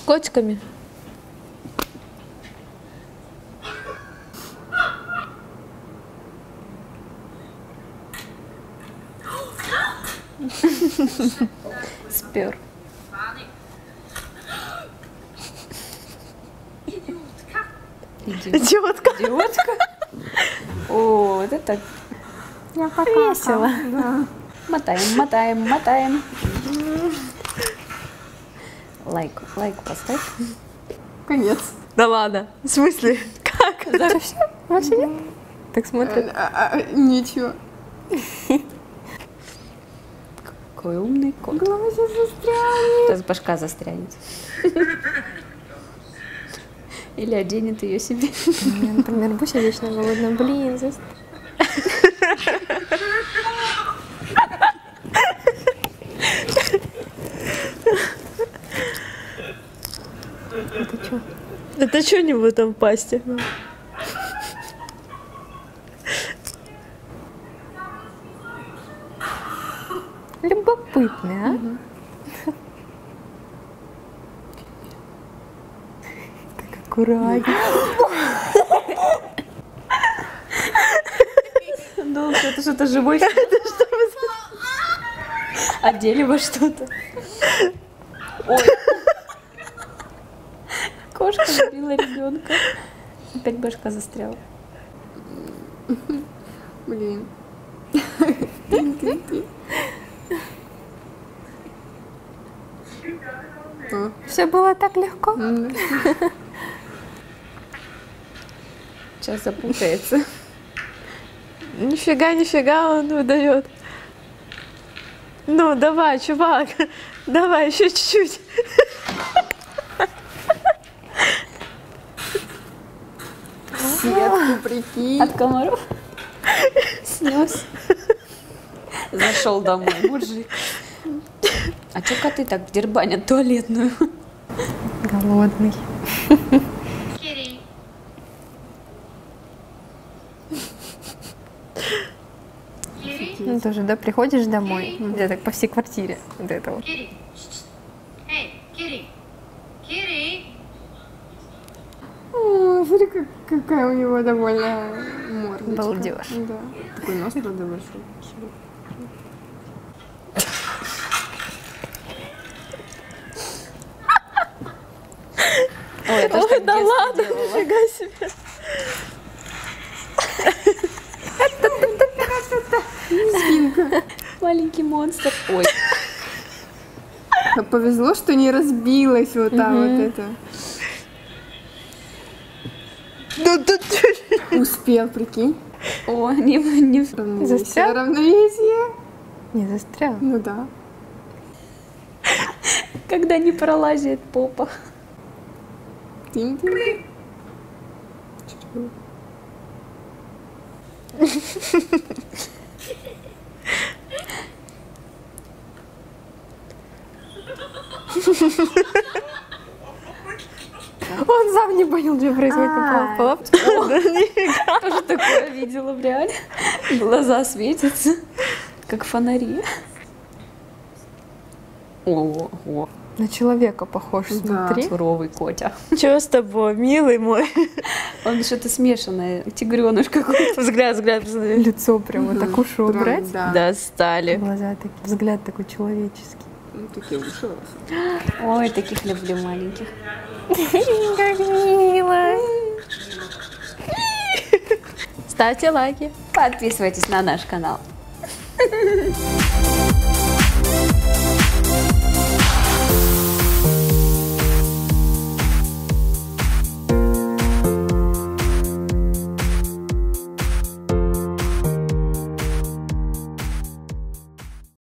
котиками. Спер. Идиотка. Идиотка. О, вот это весело. Да. Мотаем, мотаем, мотаем. Лайк поставь. Конец. Да ладно. В смысле? Как? Вообще нет? Так смотрит. Ничего. Какой умный кот. Голова сейчас застрянет. Сейчас башка застрянет. Или оденет ее себе. Я, например, Буся вечно голодна. Блин, Это что? это что у него там в пасти? Любопытный, а? Так аккуратно. Думал, что это что-то живое. Одели во что-то. Ой. Кошка убила ребенка. Опять башка застряла. Блин. Все было так легко. Сейчас запутается. Нифига он выдает. Ну, давай, чувак. Давай, еще чуть-чуть. Сетку, прикинь. От комаров снес. Зашел домой, мужик. А че коты так дербанят туалетную? Голодный. Ну, тоже, да, приходишь домой, где-то по всей квартире. Вот это вот. О, смотри, какая у него довольно мордочка. Балдеж. Да. Такой нос, правда, большой. Ой, это что, да ладно, нифига себе. маленький монстр. Ой, Повезло, что не разбилась вот так вот это. Успел, прикинь. о, не... Застрял? Равновесие. Не застрял. Ну да. Когда не пролазит попа. Тинь-тинь. Он сам не понял, что происходит на палатке. Тоже такое видела в реале. Глаза светятся, как фонари. О, На человека похож, смотри. суровый котя. Что с тобой, милый мой? Он что-то смешанное, тигреныш какой-то. Взгляд, посмотри. Лицо прям вот так уши убрать. Да. Достали. Глаза такие, взгляд такой человеческий. Ну, такие уши. Ой, таких люблю маленьких. Как мило. Ставьте лайки. Подписывайтесь на наш канал.